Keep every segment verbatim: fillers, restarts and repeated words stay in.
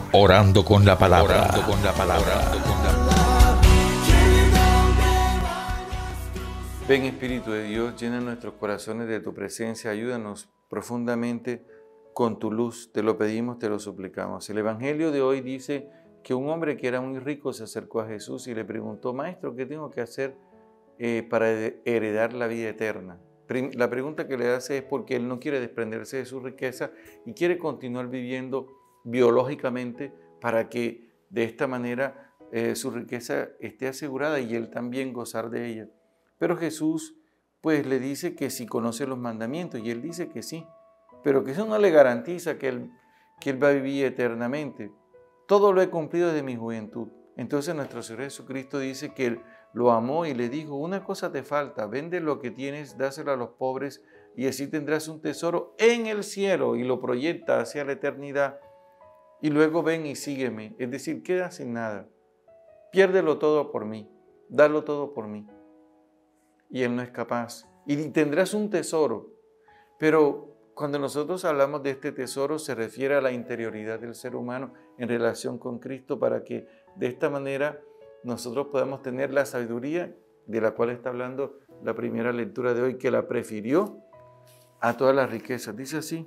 Orando con la palabra. Orando con la palabra. Orando con la palabra. Ven, Espíritu de Dios, llena nuestros corazones de tu presencia, ayúdanos profundamente con tu luz. Te lo pedimos, te lo suplicamos. El Evangelio de hoy dice que un hombre que era muy rico se acercó a Jesús y le preguntó: Maestro, ¿qué tengo que hacer eh, para heredar la vida eterna? La pregunta que le hace es porque él no quiere desprenderse de su riqueza y quiere continuar viviendo biológicamente para que de esta manera eh, su riqueza esté asegurada y él también gozar de ella. Pero Jesús pues le dice que si conoce los mandamientos, y él dice que sí, pero que eso no le garantiza que él, que él va a vivir eternamente. Todo lo he cumplido desde mi juventud. Entonces nuestro Señor Jesucristo dice que él lo amó y le dijo: una cosa te falta, vende lo que tienes, dáselo a los pobres y así tendrás un tesoro en el cielo, y lo proyecta hacia la eternidad. Y luego ven y sígueme, es decir, queda sin nada. Piérdelo todo por mí, dalo todo por mí. Y él no es capaz. Y tendrás un tesoro. Pero cuando nosotros hablamos de este tesoro, se refiere a la interioridad del ser humano en relación con Cristo, para que de esta manera nosotros podamos tener la sabiduría de la cual está hablando la primera lectura de hoy, que la prefirió a todas las riquezas. Dice así,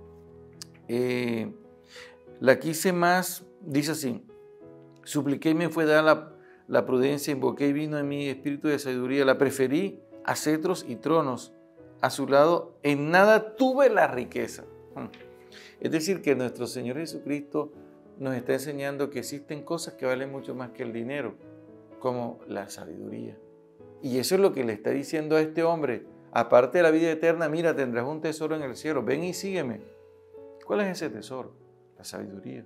eh, la quise más, dice así: supliqué y me fue dada la, la prudencia, invoqué y vino en mí espíritu de sabiduría, la preferí a cetros y tronos, a su lado en nada tuve la riqueza. Es decir, que nuestro Señor Jesucristo nos está enseñando que existen cosas que valen mucho más que el dinero, como la sabiduría. Y eso es lo que le está diciendo a este hombre: aparte de la vida eterna, mira, tendrás un tesoro en el cielo, ven y sígueme. ¿Cuál es ese tesoro? La sabiduría.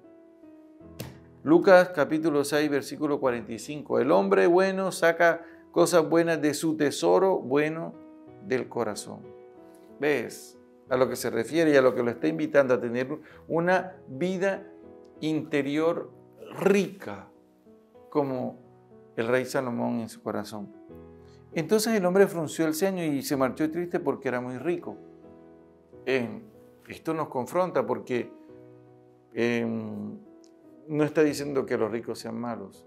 Lucas capítulo seis, versículo cuarenta y cinco. El hombre bueno saca cosas buenas de su tesoro bueno del corazón. ¿Ves a lo que se refiere y a lo que lo está invitando a tener una vida interior rica, como el rey Salomón en su corazón? Entonces el hombre frunció el ceño y se marchó triste porque era muy rico. Eh, esto nos confronta porque eh, no está diciendo que los ricos sean malos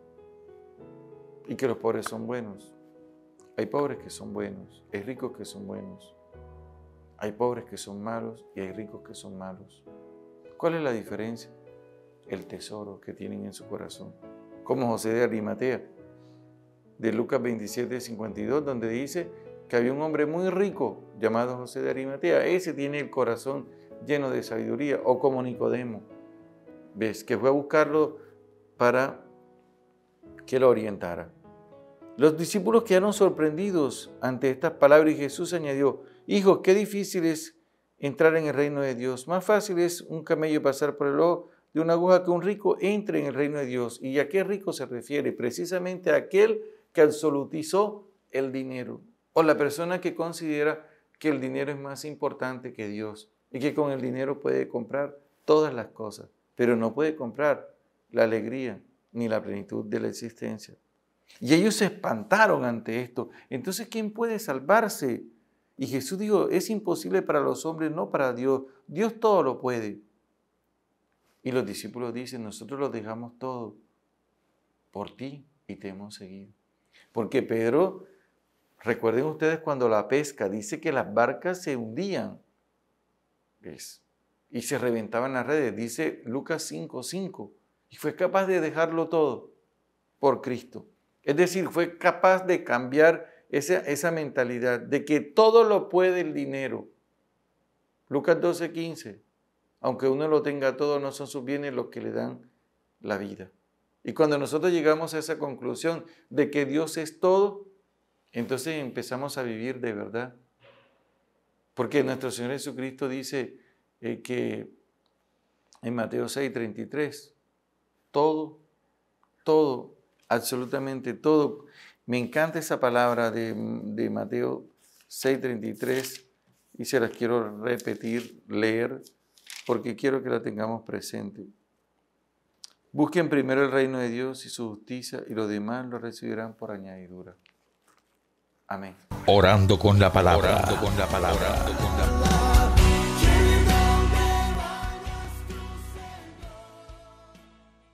y que los pobres son buenos. Hay pobres que son buenos, hay ricos que son buenos. Hay pobres que son malos y hay ricos que son malos. ¿Cuál es la diferencia? El tesoro que tienen en su corazón. Como José de Arimatea, de Lucas veintisiete, cincuenta y dos, donde dice que había un hombre muy rico llamado José de Arimatea. Ese tiene el corazón lleno de sabiduría. O como Nicodemo, ¿ves? Que fue a buscarlo para que lo orientara. Los discípulos quedaron sorprendidos ante estas palabras y Jesús añadió: hijos, qué difícil es entrar en el reino de Dios. Más fácil es un camello pasar por el ojo de una aguja que un rico entre en el reino de Dios. ¿Y a qué rico se refiere? Precisamente a aquel que absolutizó el dinero, o la persona que considera que el dinero es más importante que Dios y que con el dinero puede comprar todas las cosas, pero no puede comprar la alegría ni la plenitud de la existencia. Y ellos se espantaron ante esto. Entonces, ¿quién puede salvarse? Y Jesús dijo: es imposible para los hombres, no para Dios. Dios todo lo puede. Y los discípulos dicen: nosotros lo dejamos todo por ti y te hemos seguido. Porque Pedro, recuerden ustedes cuando la pesca, dice que las barcas se hundían, ¿ves? Y se reventaban las redes. Dice Lucas cinco, cinco. Y fue capaz de dejarlo todo por Cristo. Es decir, fue capaz de cambiar esa, esa mentalidad de que todo lo puede el dinero. Lucas doce, quince. Aunque uno lo tenga todo, no son sus bienes los que le dan la vida. Y cuando nosotros llegamos a esa conclusión de que Dios es todo, entonces empezamos a vivir de verdad. Porque nuestro Señor Jesucristo dice eh, que en Mateo seis, treinta y tres, todo, todo, absolutamente todo. Me encanta esa palabra de, de Mateo seis, treinta y tres y se las quiero repetir, leer, porque quiero que la tengamos presente. Busquen primero el reino de Dios y su justicia, y los demás lo recibirán por añadidura. Amén. Orando con la palabra. Orando con la palabra. Orando con la palabra.